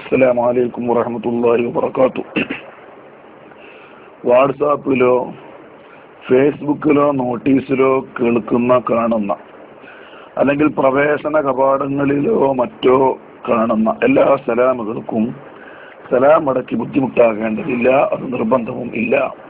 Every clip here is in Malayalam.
അസ്സലാമു അലൈക്കും വറഹ്മത്തുള്ളാഹി വബറകാതുഹു. വാട്സാപ്പിലോ ഫേസ്ബുക്കിലോ നോട്ടീസിലോ കേൾക്കുന്ന കാണുന്ന അല്ലെങ്കിൽ പ്രവേശന കവാടങ്ങളിലോ മറ്റോ കാണുന്ന എല്ലാ സലാമുകൾക്കും സലാം അടക്കി ബുദ്ധിമുട്ടാകേണ്ടതില്ല, അത് നിർബന്ധവും ഇല്ല.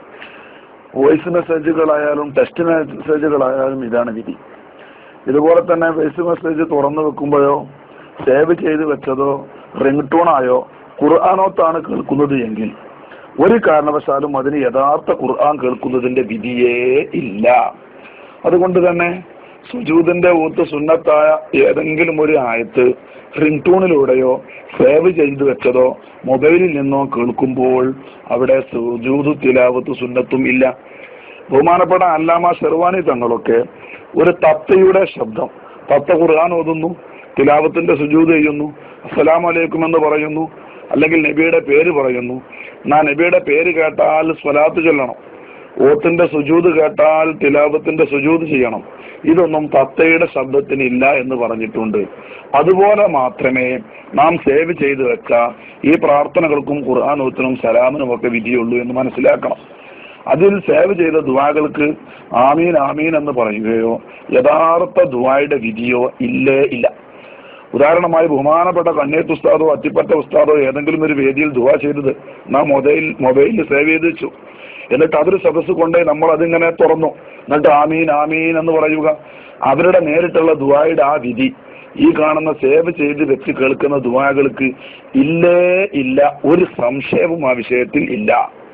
വോയിസ് മെസ്സേജുകളായാലും ടെക്സ്റ്റ് മെസ്സേജുകളായാലും ഇതാണ് വിധി. ഇതുപോലെ തന്നെ വോയിസ് മെസ്സേജ് തുറന്നു വെക്കുമ്പോഴോ സേവ് ചെയ്ത് വെച്ചതോ റിംഗ് ടോണായോ ഖുർആനോത്താണ് കേൾക്കുന്നത് എങ്കിൽ ഒരു കാരണവശാലും അതിന് യഥാർത്ഥ ഖുർആൻ കേൾക്കുന്നതിന്റെ വിധിയേ ഇല്ല. അതുകൊണ്ട് തന്നെ സുജൂദിന്റെ ഊത്ത് സുന്നത്തായ ഏതെങ്കിലും ഒരു ആയത്ത് റിംഗ് ടൂണിലൂടെയോ സേവ് ചെയ്ത് വെച്ചതോ മൊബൈലിൽ നിന്നോ കേൾക്കുമ്പോൾ അവിടെ സുജൂദ് തിലാവത്ത് സുന്നത്തും ഇല്ല. ബഹുമാനപ്പെട്ട അല്ലാമ ഷെർവാനി തങ്ങളൊക്കെ ഒരു തത്തയുടെ ശബ്ദം, തത്ത ഖുർആൻ ഓതുന്നു, തിലാവത്തിന്റെ സുജൂദ് ചെയ്യുന്നു, അസ്സലാമു അലൈക്കും എന്ന് പറയുന്നു, അല്ലെങ്കിൽ നബിയുടെ പേര് പറയുന്നു. നബിയുടെ പേര് കേട്ടാൽ സ്വലാത്ത് ചൊല്ലണം, ഓത്തിന്റെ സുജൂദ് കേട്ടാൽ തിലാവത്തിന്റെ സുജൂദ് ചെയ്യണം. ഇതൊന്നും തത്തയുടെ ശബ്ദത്തിന് ഇല്ല എന്ന് പറഞ്ഞിട്ടുണ്ട്. അതുപോലെ മാത്രമേ നാം സേവ് ചെയ്ത് വെച്ച ഈ പ്രാർത്ഥനകൾക്കും ഖുർആൻ ഓത്തിനും സലാമിനും ഒക്കെ വിധിയുള്ളൂ എന്ന് മനസ്സിലാക്കണം. അതിൽ സേവ് ചെയ്ത ദുആകൾക്ക് ആമീൻ ആമീൻ എന്ന് പറയുകയോ യഥാർത്ഥ ദുആയുടെ വിധിയോ ഇല്ലേ ഇല്ല. ഉദാഹരണമായി ബഹുമാനപ്പെട്ട കണ്ണേത്ത് ഉസ്താദോ അത്തിപ്പറ്റ ഉസ്താദോ ഏതെങ്കിലും ഒരു വേദിയിൽ ദുആ ചെയ്തത് നാം മൊബൈലിൽ സേവ് ചെയ്ത് വെച്ചു. എന്നിട്ട് അതൊരു സദസ്സ് കൊണ്ടേ നമ്മൾ അതിങ്ങനെ തുറന്നു, എന്നിട്ട് ആമീൻ ആമീൻ എന്ന് പറയുക. അവരുടെ നേരിട്ടുള്ള ദുആയുടെ ആ വിധി ഈ കാണുന്ന സേവ് ചെയ്ത് വെച്ച് കേൾക്കുന്ന ദുആകൾക്ക് ഇല്ലേ ഇല്ല, ഒരു സംശയവും ആ വിഷയത്തിൽ ഇല്ല.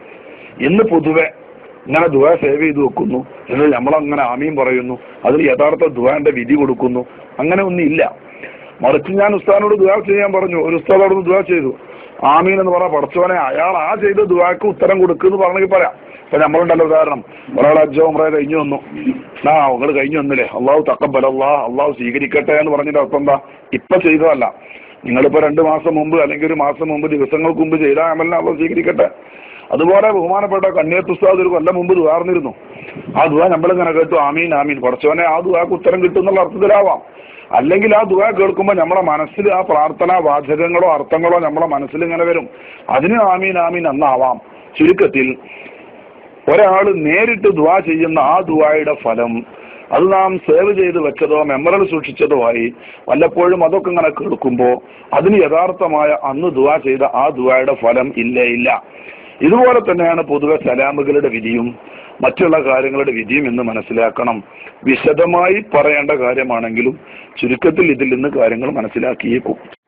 ഇന്ന് പൊതുവെ ഇങ്ങനെ ദുആ സേവ് ചെയ്ത് വെക്കുന്നു, എന്നിട്ട് നമ്മളങ്ങനെ ആമീൻ പറയുന്നു, അതിൽ യഥാർത്ഥ ദുആന്റെ വിധി കൊടുക്കുന്നു, അങ്ങനെ ഒന്നും ഇല്ല. മറിച്ച് ഞാൻ ഉസ്താദിനോട് ദുആ ചെയ്യാൻ പറഞ്ഞു, ഒരു ഉസ്താദ് അവിടെ ദുആ ചെയ്തു, ആമീൻ എന്ന് പറഞ്ഞാൽ പടച്ചോനെ അയാൾ ആ ചെയ്ത ദുആക്ക് ഉത്തരം കൊടുക്കുന്നു പറഞ്ഞെങ്കിൽ പറയാം. ഇപ്പൊ നമ്മളുണ്ടല്ലോ ഉദാഹരണം, ഒരാൾ ഹജ്ജോ ഉംറ കഴിഞ്ഞു വന്നു, നിങ്ങൾ കഴിഞ്ഞു വന്നില്ലേ, അള്ളാഹു തഖബ്ബലല്ലാ, അള്ളാഹു സ്വീകരിക്കട്ടെ എന്ന് പറഞ്ഞിട്ട് അർത്ഥം എന്താ? ഇപ്പൊ ചെയ്തതല്ല, നിങ്ങളിപ്പോ 2 മാസം മുമ്പ് അല്ലെങ്കിൽ 1 മാസം മുമ്പ് ദിവസങ്ങൾക്ക് മുമ്പ് ചെയ്ത അമലിനെ അള്ളാഹു സ്വീകരിക്കട്ടെ. അതുപോലെ ബഹുമാനപ്പെട്ട കണ്ണേത്ത് ഉസ്താദ് ഒരു കൊല്ലം മുമ്പ് ദുആർന്നിരുന്നു, ആ ദുആ നമ്മളിങ്ങനെ കേട്ടു, ആമീൻ ആമീൻ, പടച്ചോനെ ആ ദുആക്ക് ഉത്തരം കിട്ടും എന്നുള്ള അർത്ഥത്തിലാവാം. അല്ലെങ്കിൽ ആ ദുആ കേൾക്കുമ്പോൾ നമ്മുടെ മനസ്സിൽ ആ പ്രാർത്ഥനാ വാചകങ്ങളോ അർത്ഥങ്ങളോ നമ്മുടെ മനസ്സിൽ ഇങ്ങനെ വരും, അതിന് ആമീൻ ആമീൻ എന്നാവാം. ചുരുക്കത്തിൽ ഒരാൾ നേരിട്ട് ദുആ ചെയ്യുന്ന ആ ദുആയുടെ ഫലം അത് നാം സേവ് ചെയ്ത് വെച്ചതോ മെമ്മറിൽ സൂക്ഷിച്ചതോ ആയി വല്ലപ്പോഴും അതൊക്കെ ഇങ്ങനെ കേൾക്കുമ്പോൾ അതിന് യഥാർത്ഥമായ അന്ന് ദുആ ചെയ്ത ആ ദുആയുടെ ഫലം ഇല്ലേ ഇല്ല. ഇതുപോലെ തന്നെയാണ് പൊതുവെ സലാമുകളുടെ വിധിയും മറ്റുള്ള കാര്യങ്ങളുടെ വിധിയും എന്ന് മനസ്സിലാക്കണം. വിശദമായി പറയേണ്ട കാര്യമാണെങ്കിലും ചുരുക്കത്തിൽ ഇതിൽ നിന്ന് കാര്യങ്ങൾ മനസ്സിലാക്കിയേക്കും.